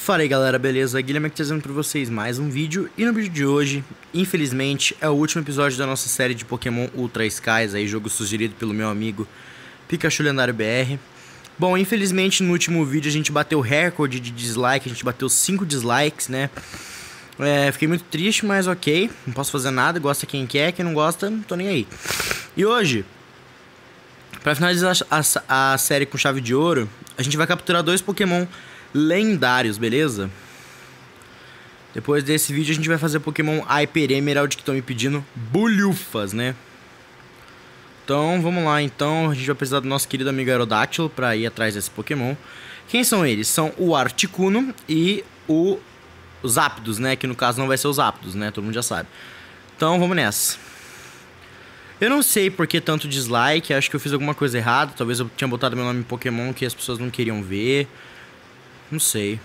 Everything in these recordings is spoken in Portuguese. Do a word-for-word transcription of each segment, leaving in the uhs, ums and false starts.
Fala aí galera, beleza? Guilherme aqui trazendo pra vocês mais um vídeo. E no vídeo de hoje, infelizmente, é o último episódio da nossa série de Pokémon Ultra Skies, aí, jogo sugerido pelo meu amigo Pikachu Lendário B R. Bom, infelizmente no último vídeo a gente bateu o recorde de dislike, a gente bateu cinco dislikes, né? É, fiquei muito triste, mas ok, não posso fazer nada, gosta quem quer, quem não gosta, não tô nem aí. E hoje, pra finalizar a, a, a série com chave de ouro, a gente vai capturar dois Pokémon lendários, beleza? Depois desse vídeo a gente vai fazer Pokémon Hyper Emerald, que estão me pedindo bulhufas, né? Então vamos lá, então a gente vai precisar do nosso querido amigo Aerodactyl pra ir atrás desse Pokémon. Quem são eles? São o Articuno e o Zapdos, né? Que no caso não vai ser os Zapdos, né? Todo mundo já sabe. Então vamos nessa. Eu não sei por que tanto dislike, acho que eu fiz alguma coisa errada. Talvez eu tinha botado meu nome em Pokémon que as pessoas não queriam ver. Não sei.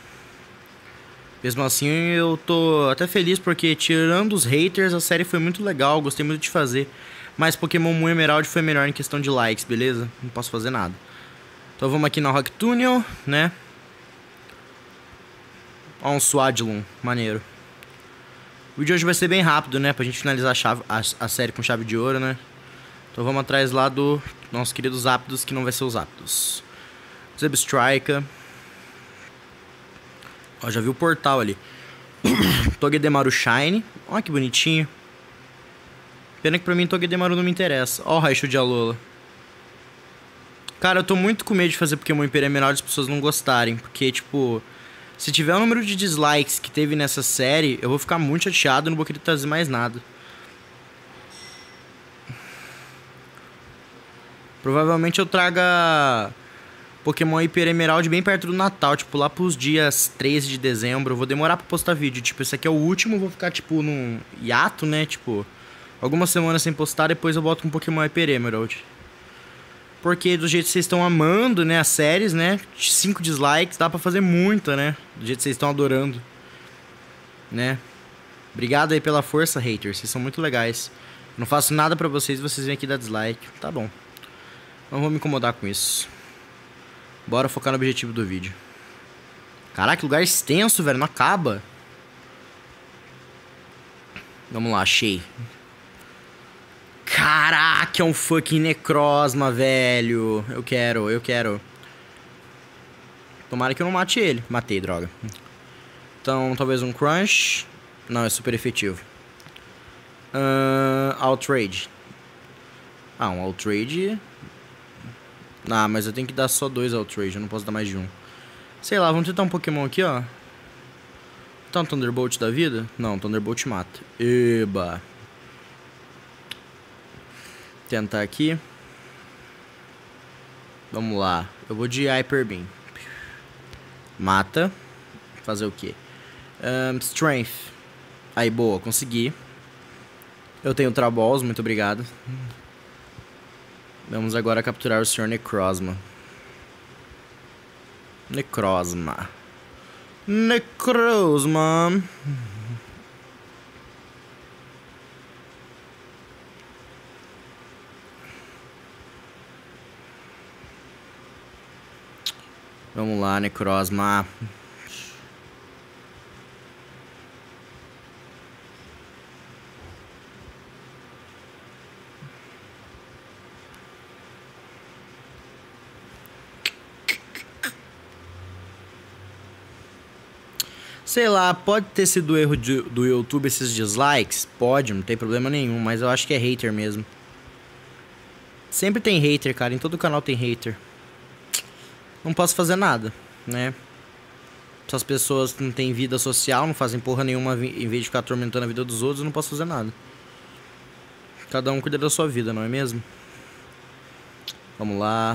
Mesmo assim, eu tô até feliz porque, tirando os haters, a série foi muito legal, gostei muito de fazer. Mas Pokémon Moon Emerald foi melhor em questão de likes, beleza? Não posso fazer nada. Então vamos aqui na Rock Tunnel, né? Ó, um Swadloon, maneiro. O vídeo de hoje vai ser bem rápido, né? Pra gente finalizar a, chave, a, a série com chave de ouro, né? Então vamos atrás lá do nosso querido Zapdos, que não vai ser os Zapdos. Zebstrika. Ó, já vi o portal ali. Togedemaru Shine. Ó, que bonitinho. Pena que pra mim Togedemaru não me interessa. Ó o Raichu de Alola. Cara, eu tô muito com medo de fazer Pokémon Hyper Emerald e as pessoas não gostarem. Porque, tipo, se tiver o número de dislikes que teve nessa série, eu vou ficar muito chateado e não vou querer trazer mais nada. Provavelmente eu traga Pokémon Hyper Emerald bem perto do Natal, tipo, lá pros dias treze de dezembro. Eu vou demorar pra postar vídeo, tipo, esse aqui é o último, eu vou ficar, tipo, num hiato, né, tipo, algumas semanas sem postar, depois eu volto com Pokémon Hyper Emerald. Porque do jeito que vocês estão amando, né, as séries, né, cinco dislikes, dá pra fazer muita, né, do jeito que vocês estão adorando, né. Obrigado aí pela força, haters, vocês são muito legais. Não faço nada pra vocês e vocês vêm aqui dar dislike, tá bom. Não vou me incomodar com isso. Bora focar no objetivo do vídeo. Caraca, lugar extenso, velho. Não acaba. Vamos lá, achei. Caraca, é um fucking Necrozma, velho. Eu quero, eu quero. Tomara que eu não mate ele. Matei, droga. Então, talvez um Crunch. Não, é super efetivo. Uh, Outrage. Ah, um Outrage. Ah, mas eu tenho que dar só dois Outrage, eu não posso dar mais de um. Sei lá, vamos tentar um Pokémon aqui, ó. Tá um Thunderbolt da vida? Não, Thunderbolt mata. Eba. Tentar aqui. Vamos lá. Eu vou de Hyper Beam. Mata. Fazer o quê? Um, Strength. Aí, boa, consegui. Eu tenho Ultra Balls, muito obrigado. Vamos agora capturar o senhor Necrozma. Necrozma. Necrozma. Vamos lá, Necrozma. Sei lá, pode ter sido erro de, do YouTube esses dislikes? Pode, não tem problema nenhum, mas eu acho que é hater mesmo. Sempre tem hater, cara, em todo canal tem hater. Não posso fazer nada, né? Essas pessoas não têm vida social, não fazem porra nenhuma, em vez de ficar atormentando a vida dos outros, eu não posso fazer nada. Cada um cuida da sua vida, não é mesmo? Vamos lá.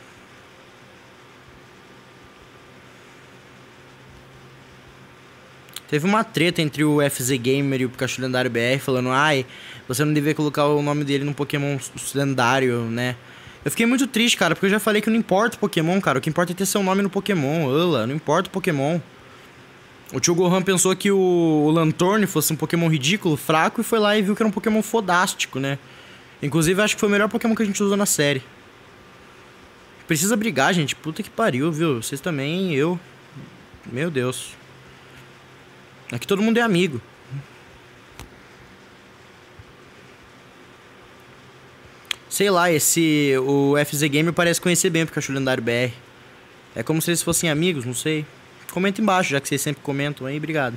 Teve uma treta entre o F Z Gamer e o Pikachu Lendário B R, falando, ai, você não devia colocar o nome dele no Pokémon lendário, né? Eu fiquei muito triste, cara, porque eu já falei que não importa o Pokémon, cara. O que importa é ter seu nome no Pokémon, Ula, não importa o Pokémon. O tio Gohan pensou que o, o Lanturn fosse um Pokémon ridículo, fraco, e foi lá e viu que era um Pokémon fodástico, né? Inclusive, acho que foi o melhor Pokémon que a gente usou na série. Precisa brigar, gente. Puta que pariu, viu? Vocês também, eu. Meu Deus. Aqui todo mundo é amigo. Sei lá, esse... O F Z Gamer parece conhecer bem o Pikachu Lendário B R. É como se eles fossem amigos, não sei. Comenta embaixo, já que vocês sempre comentam aí. Obrigado.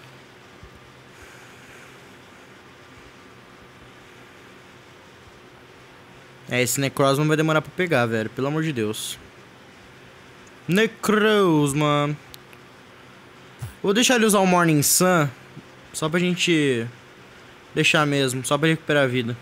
É, esse Necros não vai demorar pra pegar, velho. Pelo amor de Deus. Necros, mano. Vou deixar ele usar o Morning Sun. Só pra gente... deixar mesmo. Só pra recuperar a vida.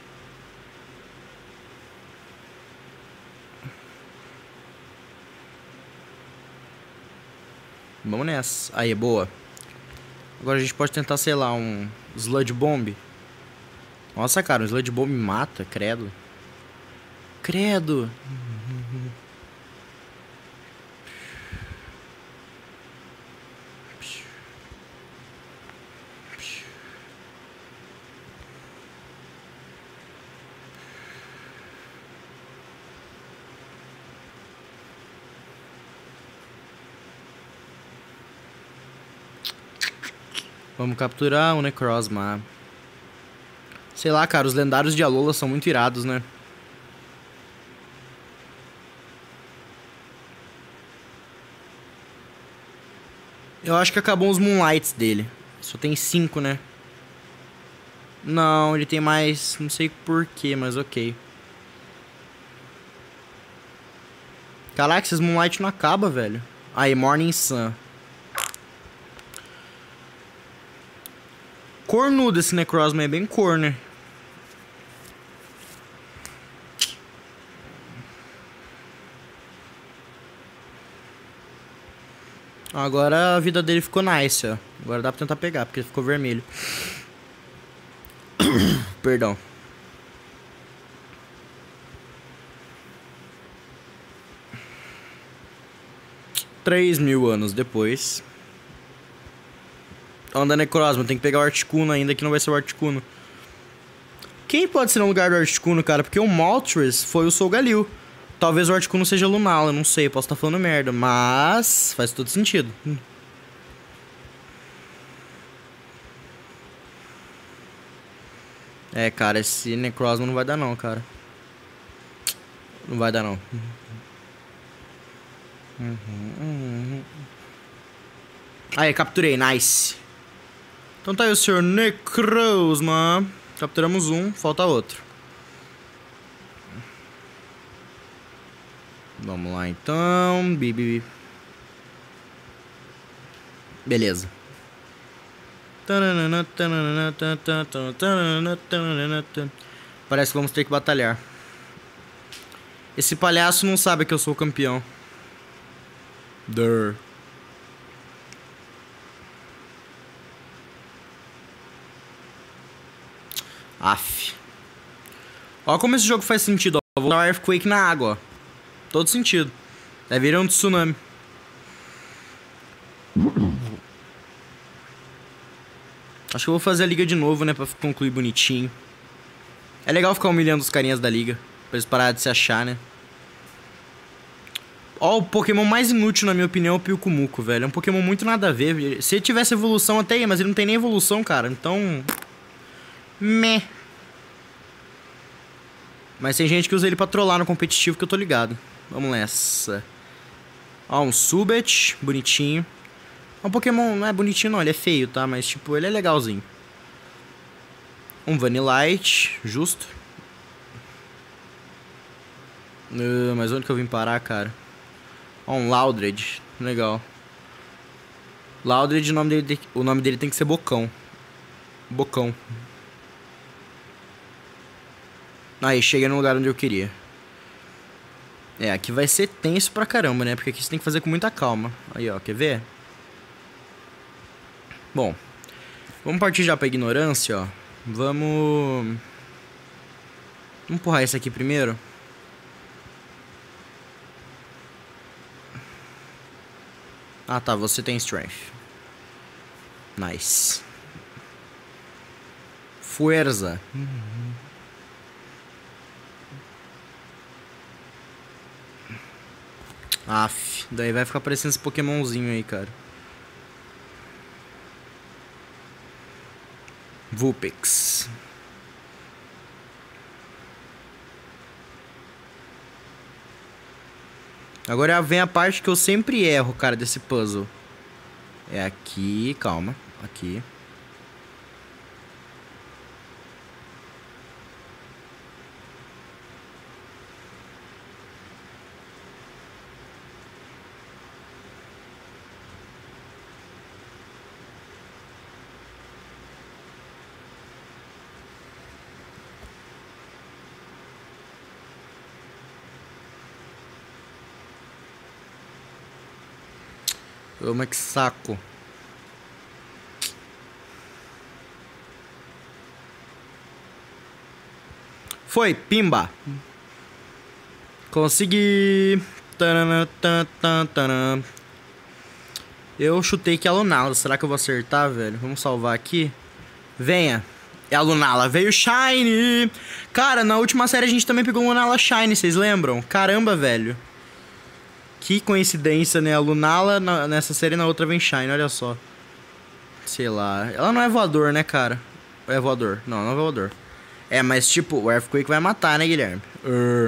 Vamos nessa. Aí, boa. Agora a gente pode tentar, sei lá, um Sludge Bomb. Nossa, cara, um Sludge Bomb mata, credo. Credo. Vamos capturar o Necrozma. Sei lá, cara, os lendários de Alola são muito irados, né? Eu acho que acabou os Moonlights dele. Só tem cinco, né? Não, ele tem mais... Não sei porquê, mas ok. Caraca, esses Moonlight não acabam, velho. Aí, Morning Sun. Cornudo esse Necrozma, é bem cor, né? Agora a vida dele ficou nice, ó. Agora dá pra tentar pegar, porque ele ficou vermelho. Perdão. Três mil anos depois. Onda Necrozma, tem que pegar o Articuno ainda, que não vai ser o Articuno. Quem pode ser no lugar do Articuno, cara? Porque o Moltres foi o Solgaleo. Talvez o Articuno seja Lunala, não sei, posso estar falando merda, mas faz todo sentido. Hum. É, cara, esse Necrozma não vai dar não, cara. Não vai dar não. Uhum, uhum. Aí, capturei, nice. Então tá aí o senhor Necrozma. Capturamos um, falta outro. Vamos lá então. Bibi. Beleza. Parece que vamos ter que batalhar. Esse palhaço não sabe que eu sou o campeão. Durr. Aff. Olha como esse jogo faz sentido, ó. Vou dar um Earthquake na água, ó. Todo sentido. É virar um tsunami. Acho que eu vou fazer a liga de novo, né? Pra concluir bonitinho. É legal ficar humilhando os carinhas da liga. Pra eles pararem de se achar, né? Ó, o Pokémon mais inútil, na minha opinião, é o Pyukumuku, velho. É um Pokémon muito nada a ver. Se ele tivesse evolução até aí, mas ele não tem nem evolução, cara. Então... Meh. Mas tem gente que usa ele pra trollar no competitivo, que eu tô ligado. Vamos nessa. Ó, um Subet, bonitinho. É um Pokémon, não é bonitinho não, ele é feio, tá? Mas, tipo, ele é legalzinho. Um Vanillite, justo. Uh, mas onde que eu vim parar, cara? Ó, um Loudred, legal. Loudred, o nome dele, o nome dele tem que ser Bocão. Bocão. Aí, cheguei no lugar onde eu queria. É, aqui vai ser tenso pra caramba, né? Porque aqui você tem que fazer com muita calma. Aí, ó, quer ver? Bom, vamos partir já pra ignorância, ó. Vamos... Vamos empurrar esse aqui primeiro. Ah, tá, você tem strength. Nice. Fuerza. Aff. Daí vai ficar aparecendo esse Pokémonzinho aí, cara. Vulpix. Agora vem a parte que eu sempre erro, cara, desse puzzle. É aqui, calma. Aqui. Ô, mas que saco. Foi, pimba. Consegui. Tanana, tan, tan, tanan. Eu chutei que é a Lunala. Será que eu vou acertar, velho? Vamos salvar aqui. Venha. É a Lunala. Veio Shine. Cara, na última série a gente também pegou Lunala Shine, vocês lembram? Caramba, velho. Que coincidência, né? A Lunala na, nessa série e na outra vem Shine, olha só. Sei lá. Ela não é voador, né, cara? Ou é voador? Não, não é voador. É, mas tipo, o Earthquake vai matar, né, Guilherme? Uh.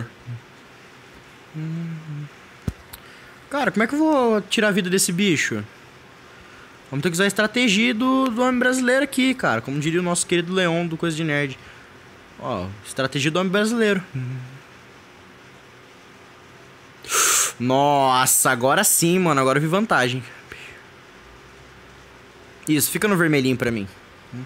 Cara, como é que eu vou tirar a vida desse bicho? Vamos ter que usar a estratégia do, do homem brasileiro aqui, cara. Como diria o nosso querido Leon do Coisa de Nerd. Ó, estratégia do homem brasileiro. Nossa, agora sim, mano. Agora eu vi vantagem. Isso, fica no vermelhinho pra mim.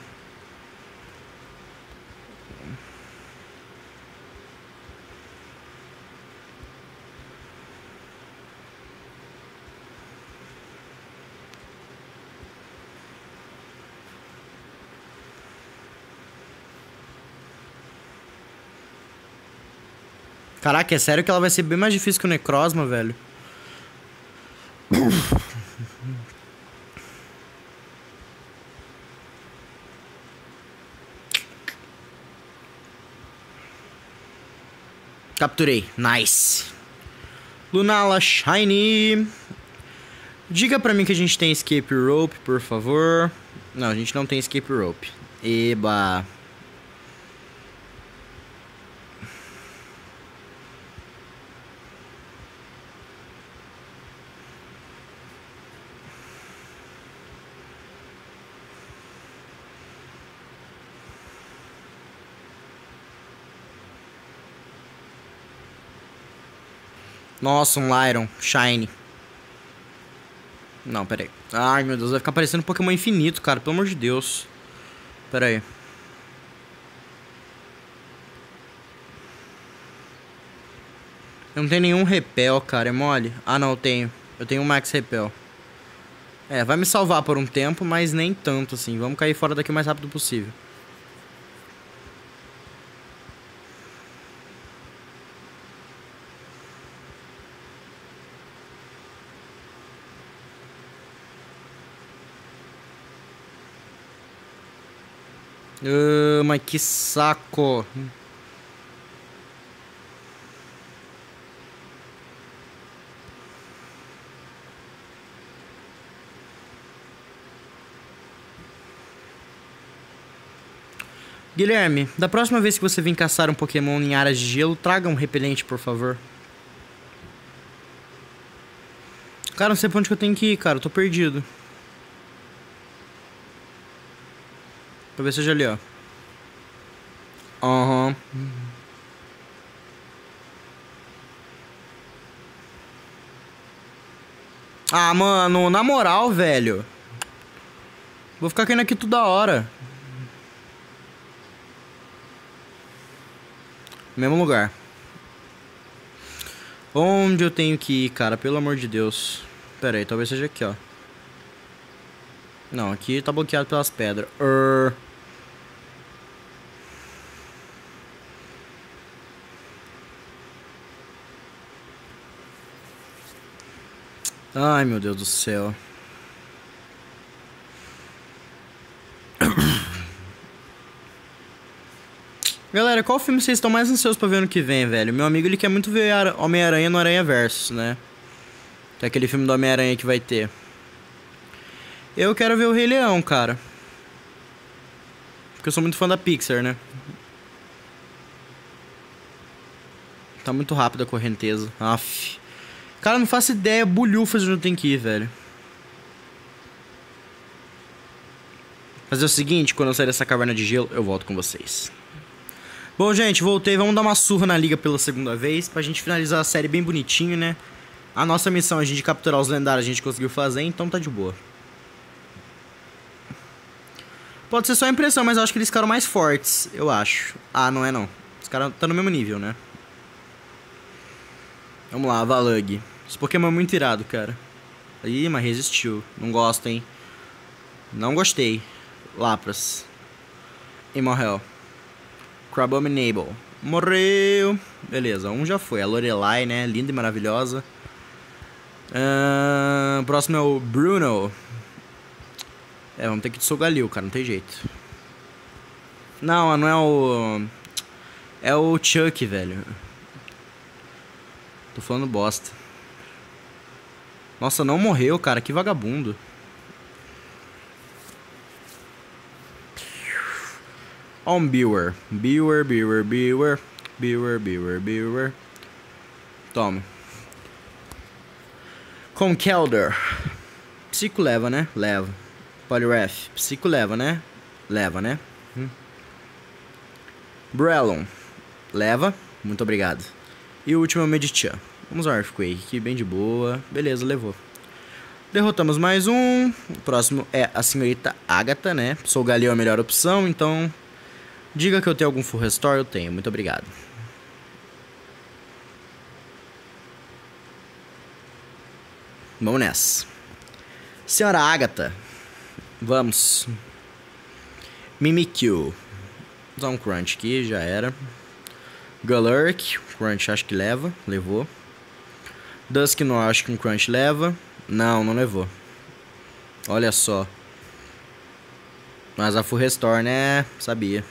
Caraca, é sério que ela vai ser bem mais difícil que o Necrozma, velho? Capturei. Nice. Lunala Shiny. Diga pra mim que a gente tem Escape Rope, por favor. Não, a gente não tem Escape Rope. Eba. Nossa, um Lyron. Shine. Não, pera aí. Ai, meu Deus, vai ficar parecendo um Pokémon infinito, cara. Pelo amor de Deus. Pera aí. Eu não tenho nenhum repel, cara. É mole? Ah, não, eu tenho. Eu tenho um Max Repel. É, vai me salvar por um tempo, mas nem tanto assim. Vamos cair fora daqui o mais rápido possível. Uh, mas que saco. Guilherme, da próxima vez que você vir caçar um Pokémon em áreas de gelo, traga um repelente, por favor. Cara, não sei pra onde que eu tenho que ir, cara. Eu tô perdido. Talvez seja ali, ó. Aham. Uhum. Ah, mano, na moral, velho. Vou ficar caindo aqui toda hora. Mesmo lugar. Onde eu tenho que ir, cara? Pelo amor de Deus. Pera aí, talvez seja aqui, ó. Não, aqui tá bloqueado pelas pedras. Urr. Ai, meu Deus do céu. Galera, qual filme vocês estão mais ansiosos pra ver ano que vem, velho? Meu amigo, ele quer muito ver Homem-Aranha no Aranha Versus, né? Tem aquele filme do Homem-Aranha que vai ter. Eu quero ver o Rei Leão, cara. Porque eu sou muito fã da Pixar, né? Tá muito rápido a correnteza. Aff. Cara, não faço ideia, bulhufas onde tem que ir, velho. Fazer o seguinte, quando eu sair dessa caverna de gelo, eu volto com vocês. Bom, gente, voltei. Vamos dar uma surra na liga pela segunda vez, pra gente finalizar a série bem bonitinho, né? A nossa missão, a gente capturar os lendários, a gente conseguiu fazer, então tá de boa. Pode ser só impressão, mas eu acho que eles ficaram mais fortes, eu acho. Ah, não é não. Os caras estão no mesmo nível, né? Vamos lá, Valug. Esse Pokémon é muito irado, cara. Ih, mas resistiu. Não gosto, hein? Não gostei. Lapras. E morreu. Crabominable. Morreu. Beleza, um já foi. A Lorelai, né? Linda e maravilhosa. Uh, próximo é o Bruno. É, vamos ter que dessogar Galil, cara. Não tem jeito. Não, não é o... É o Chuck, velho. Tô falando bosta. Nossa, não morreu, cara. Que vagabundo. Ó um Bewer. Bewer, Bewer, Bewer. Bewer, Bewer, Bewer. Toma. Conkeldurr. Psico leva, né? Leva. Poliwrath. Psico leva, né? Leva, né? Hum. Brellum. Leva. Muito obrigado. E o último é o Medichan. Vamos ao Earthquake, que bem de boa. Beleza, levou. Derrotamos mais um. O próximo é a senhorita Agatha, né? Sou o Galil a melhor opção, então... Diga que eu tenho algum full restore, eu tenho. Muito obrigado. Vamos nessa. Senhora Agatha. Vamos. Mimikyu. Vou usar um Crunch aqui, já era. Galurk. Crunch acho que leva. Levou. Dusk não acho que um Crunch leva. Não, não levou. Olha só. Mas a full restore, né? Sabia.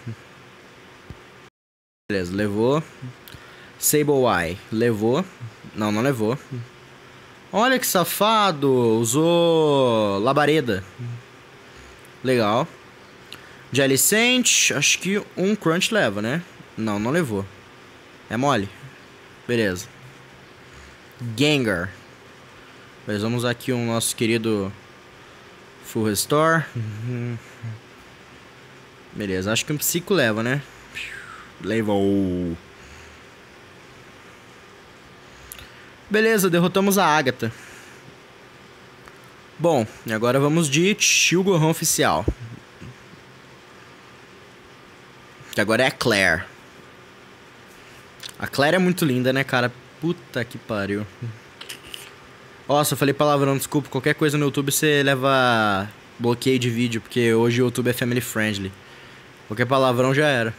Beleza, levou. Sableye. Levou. Não, não levou. Olha que safado. Usou labareda. Legal. Jellicent. Acho que um Crunch leva, né? Não, não levou. É mole. Beleza. Gengar. Mas vamos usar aqui o nosso querido Full Restore. Uhum. Beleza, acho que um Psico leva, né? Levou. Beleza, derrotamos a Agatha. Bom, e agora vamos de Tio Gohan oficial. Que agora é a Claire. A Claire é muito linda, né, cara? Puta que pariu. Nossa, eu falei palavrão, desculpa. Qualquer coisa no YouTube você leva bloqueio de vídeo, porque hoje o YouTube é family friendly. Qualquer palavrão já era.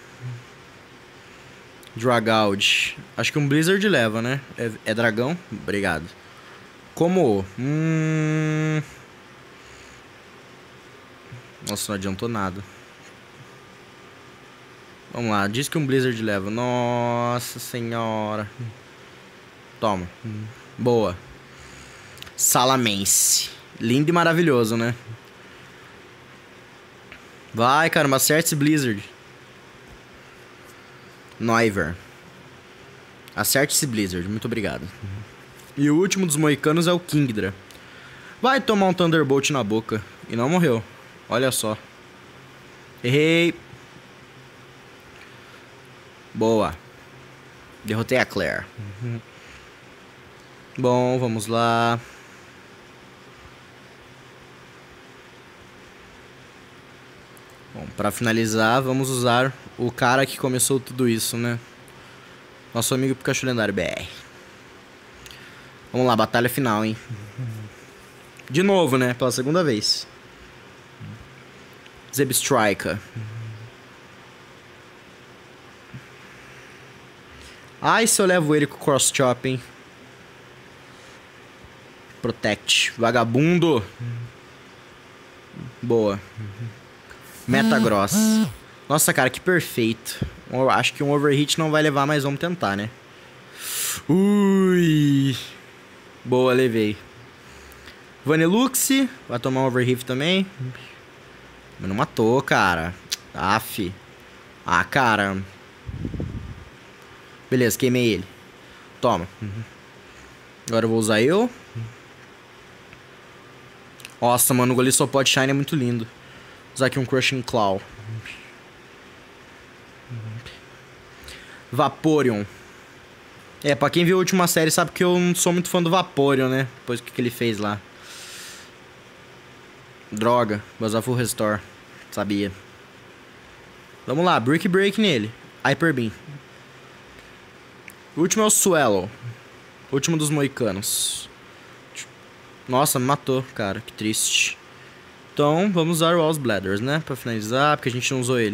Dragald. Acho que um Blizzard leva, né? É, é dragão? Obrigado. Como? Hum... Nossa, não adiantou nada. Vamos lá, diz que um Blizzard leva. Nossa senhora. Toma. Boa. Salamense. Lindo e maravilhoso, né? Vai, cara, acerte esse Blizzard. Noiver. Acerte esse Blizzard, muito obrigado. E o último dos moicanos é o Kingdra. Vai tomar um Thunderbolt na boca. E não morreu. Olha só. Errei. Boa. Derrotei a Claire. Uhum. Bom, vamos lá. Bom, pra finalizar, vamos usar o cara que começou tudo isso, né? Nosso amigo Pikachu Lendário B R. Vamos lá, batalha final, hein? De novo, né? Pela segunda vez. Zebstrika. Ai, se eu levo ele com o Cross Chop, hein? Protect. Vagabundo. Boa. Metagross. Nossa, cara, que perfeito. Eu acho que um Overhit não vai levar, mas vamos tentar, né? Ui. Boa, levei. Vanillux, vai tomar um Overheat também. Mas não matou, cara. Aff. Ah, cara. Beleza, queimei ele. Toma. Agora eu vou usar eu. Nossa, mano, o Goli só pode Shine é muito lindo. Vou usar aqui um Crushing Claw. Vaporeon. É, pra quem viu a última série sabe que eu não sou muito fã do Vaporeon, né? Depois do que, que ele fez lá. Droga, vou usar Full Restore. Sabia. Vamos lá, Brick Break nele. Hyper Beam. O último é o Swallow. O último dos moicanos. Nossa, me matou, cara, que triste. Então, vamos usar o Walls Bladders, né? Pra finalizar, porque a gente não usou ele.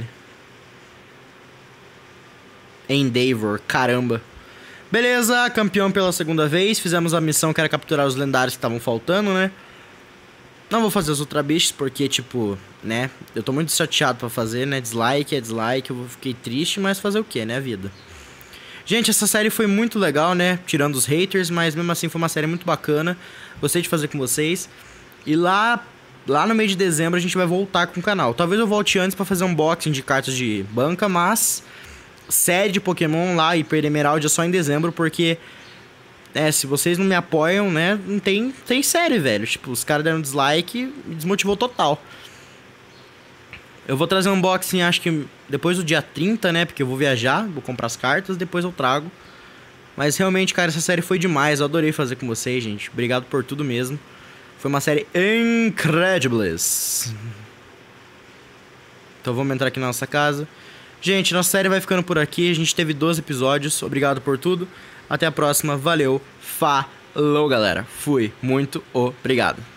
Endeavor, caramba. Beleza, campeão pela segunda vez. Fizemos a missão que era capturar os lendários que estavam faltando, né? Não vou fazer os Ultra Beasts porque, tipo, né? Eu tô muito chateado pra fazer, né? Dislike é dislike, eu fiquei triste, mas fazer o que, né? A vida. Gente, essa série foi muito legal, né? Tirando os haters, mas mesmo assim foi uma série muito bacana. Gostei de fazer com vocês. E lá, lá no mês de dezembro a gente vai voltar com o canal. Talvez eu volte antes pra fazer um unboxing de cartas de banca, mas... série de Pokémon lá, Hiper Emerald é só em dezembro, porque... é, se vocês não me apoiam, né? Não tem, tem série, velho. Tipo, os caras deram dislike e desmotivou total. Eu vou trazer um unboxing, acho que depois do dia trinta, né? Porque eu vou viajar, vou comprar as cartas, depois eu trago. Mas realmente, cara, essa série foi demais. Eu adorei fazer com vocês, gente. Obrigado por tudo mesmo. Foi uma série incredibles. Então vamos entrar aqui na nossa casa. Gente, nossa série vai ficando por aqui. A gente teve doze episódios. Obrigado por tudo. Até a próxima. Valeu. Falou, galera. Fui. Muito obrigado.